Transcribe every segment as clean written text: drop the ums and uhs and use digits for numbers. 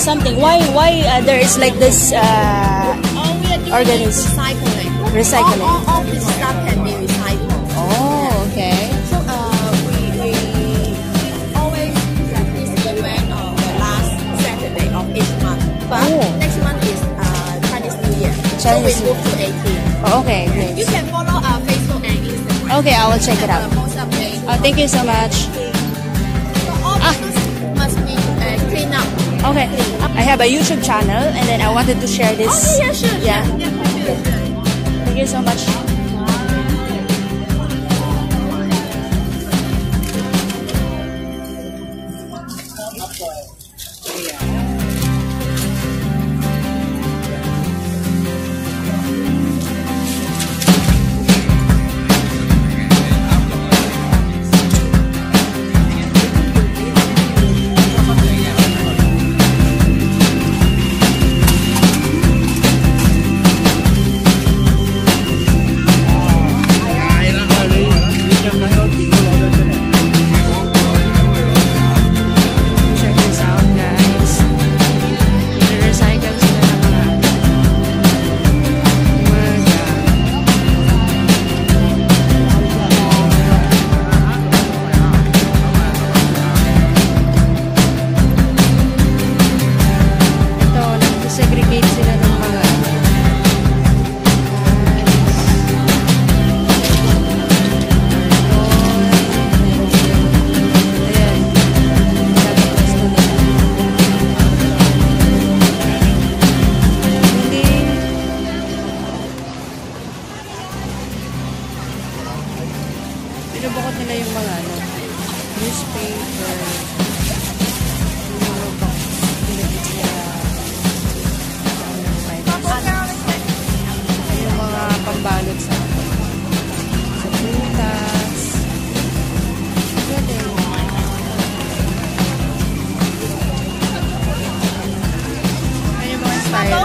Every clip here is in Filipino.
something. Why there is like this organism? Recycling. All this stuff can be recycled. Oh, okay. So we always have this event on the last Saturday of each month. But next month is Chinese New Year. So we move to 18. Oh, okay, great. You can follow our Facebook and Instagram. Okay, I will check it out. Thank you so much. So all this must be cleaned up. Okay, I have a YouTube channel and then I wanted to share this. Oh, yeah, sure. Yeah. Thank you so much. Binubukot nila yung mga newspaper, yung mga box, pinagit nila yung mga pambalot sa prutas. Pwede. Ayun yung mga style.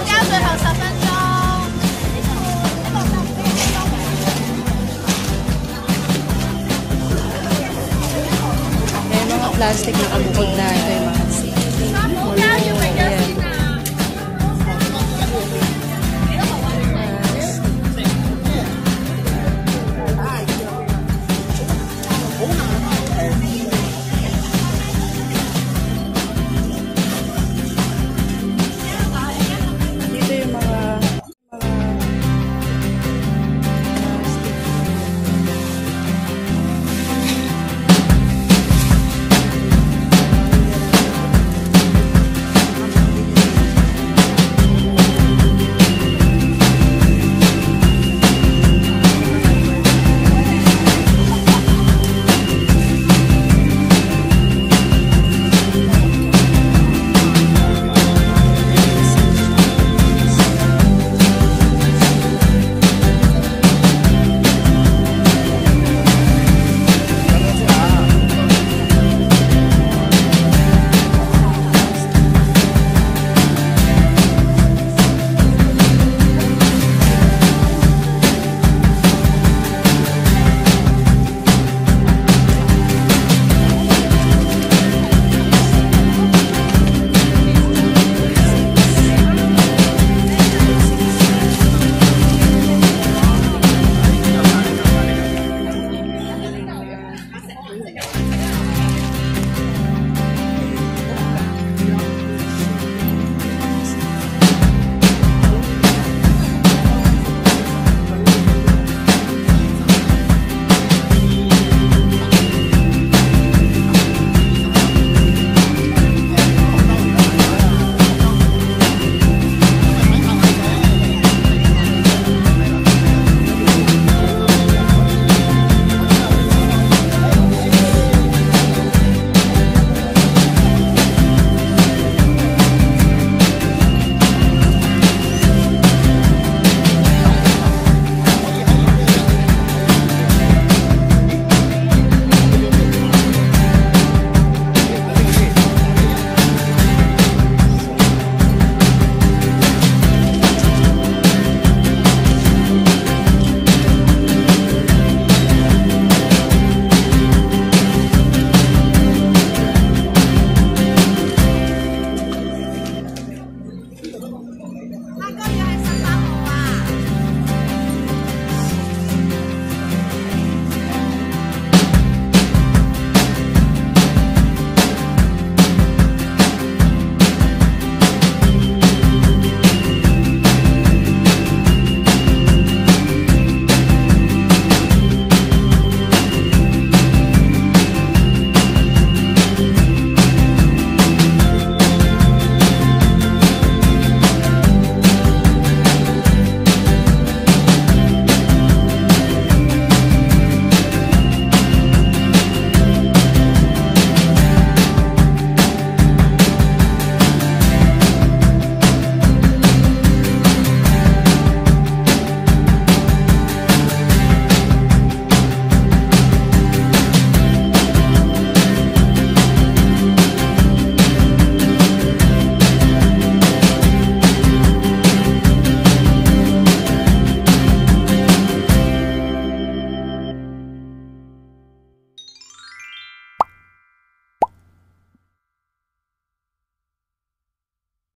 Plastic na kabukod na